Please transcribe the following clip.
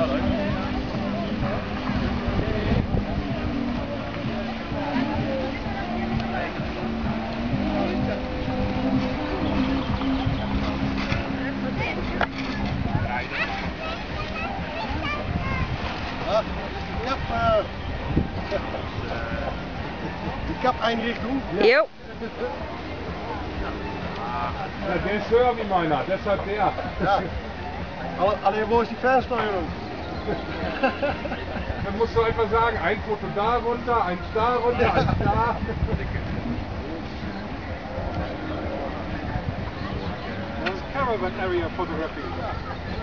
Die Kappeinrichtung. Jo. Ja, der ist höher wie meiner, deshalb der. Ja. Alleen wo ist die Fernsteuerung? Dann musst du einfach sagen, ein Foto da runter, eins da runter, eins da. Das ist Caravan Area Photography.